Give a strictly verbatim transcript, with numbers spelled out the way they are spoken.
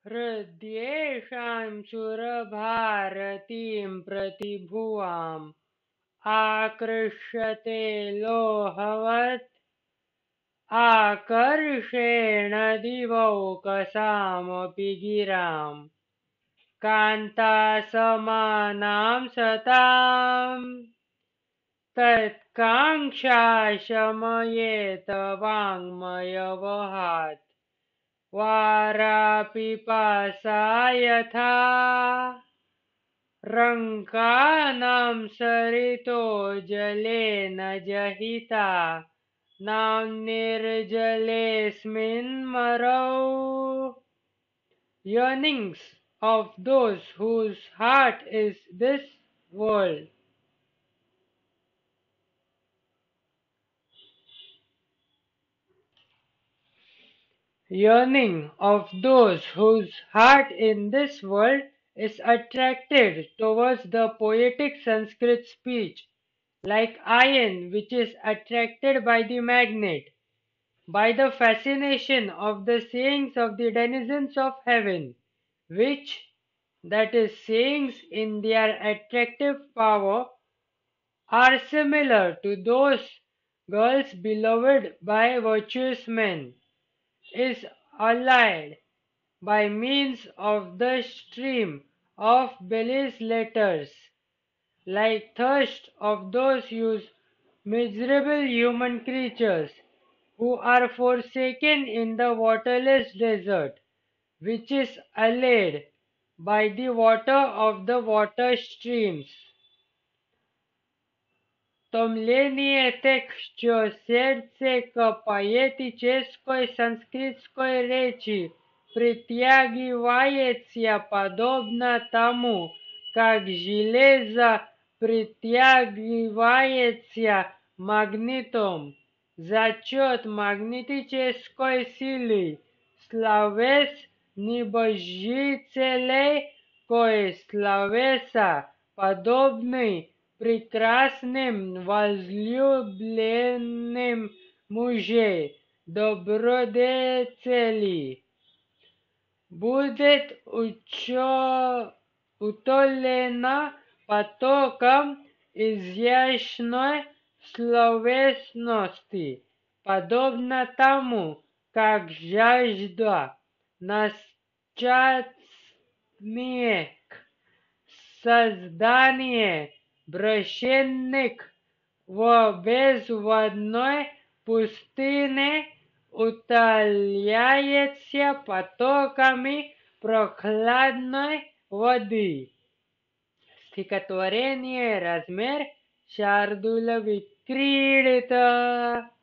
हृद्येषां सुरभारतीं प्रतिभुवाम् आकृष्यते लोहवत् आकर्षेण दिवौकसामपि गिराम् कान्तासमानां सताम् तत्काङ्क्षा शमयेत वाङ्मयवहात् वारापिपासा यथा रङ्कानां सरितो जलेन जहिता नाम्निर्जलेऽस्मिन् मरौ. Yearnings of those whose heart is this world. Yearning of those whose heart in this world is attracted towards the poetic Sanskrit speech, like iron which is attracted by the magnet, by the fascination of the sayings of the denizens of heaven, which, that is, sayings in their attractive power, are similar to those girls beloved by virtuous men, is allied by means of the stream of Bell's letters, like thirst of those used miserable human creatures who are forsaken in the waterless desert, which is allayed by the water of the water streams. Tomlenie сердце поэтической санскритской речи притягивается подобно тому, как железо притягивается магнитом за счет магнетической силы. Словес небожителей, кое словеса подобны прекрасным возлюбленным мужей добродетели, будет учо- утолена потоком изящной словесности, подобно тому, как жажда начатник создания брашенных в безводной пустыне утоляется потоками прохладной воды. Стихотворение «Размер Шардула Викридита».